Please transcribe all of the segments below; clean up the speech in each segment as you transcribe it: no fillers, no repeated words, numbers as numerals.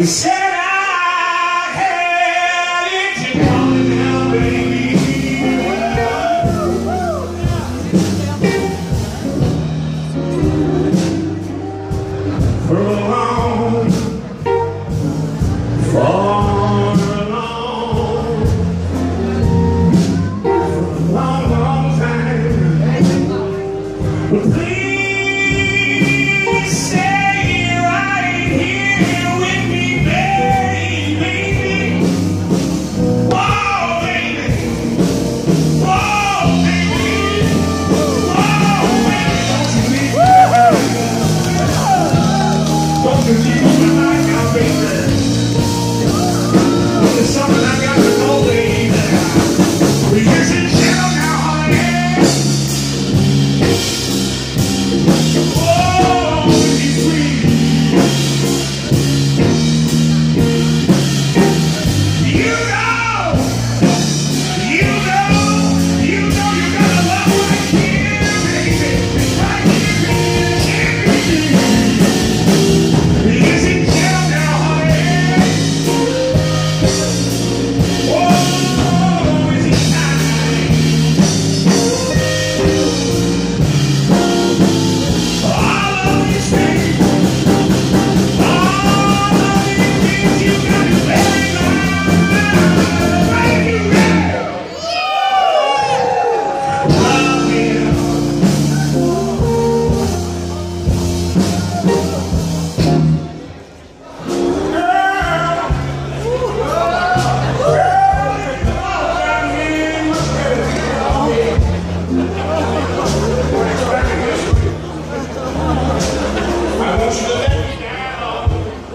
said I had it, you calling now, baby. For a long, for a long, long time. But please stay right here with me, baby. Whoa, baby. Whoa, baby. Whoa, baby. Don't you leave me behind now, baby. There's something I got to know, baby. Because it's chill now, honey. Oh, it's sweet. You know you gotta love right here, baby. Right here, because it's chill now, honey. Oh, is it time? All of these things, all of these things you got to let go. Right here. Love him. I want you to let me down.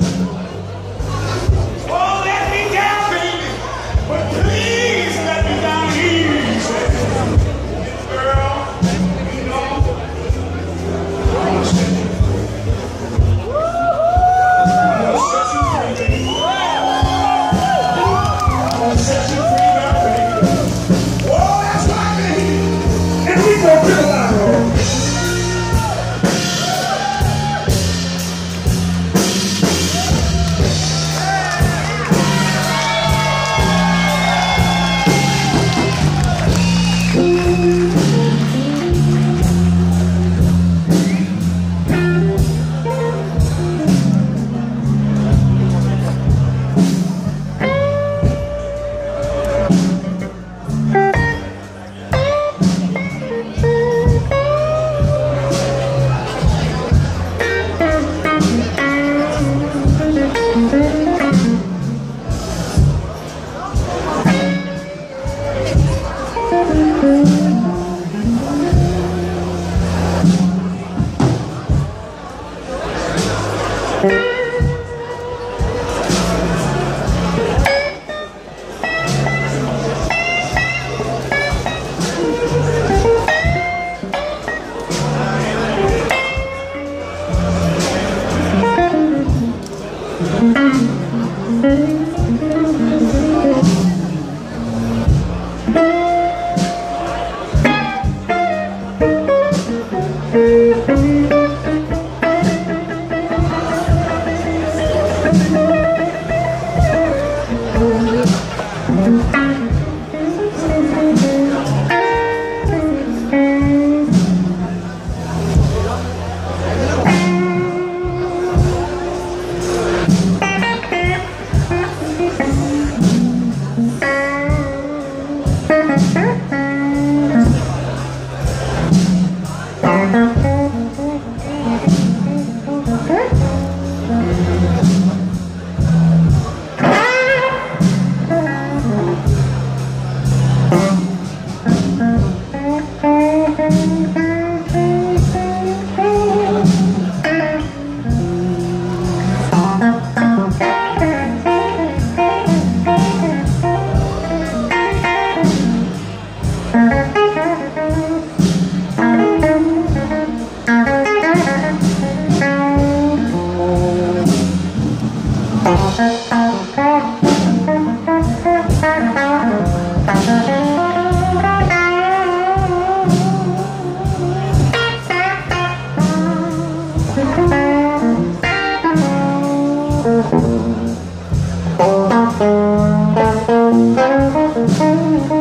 Oh, let me down, baby. But please let me down easy. Girl, you know, I'm gonna set you free. I'm gonna set you free, baby. I'm gonna set you free now, baby. Oh, that's right, baby. And we gonna feel like her.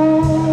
home.